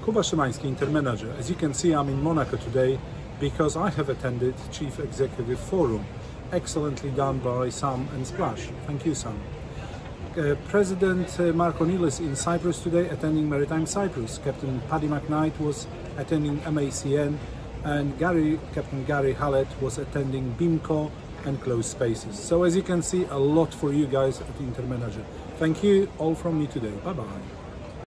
Kuba Szymanski, InterManager. As you can see, I'm in Monaco today because I have attended Chief Executive Forum. Excellently done by Sam and Splash. Thank you, Sam. President Marco is in Cyprus today, attending Maritime Cyprus. Captain Paddy McKnight was attending MACN, and Captain Gerry Hallet was attending Bimco and closed spaces. So as you can see, a lot for you guys at InterManager. Thank you all from me today. Bye bye.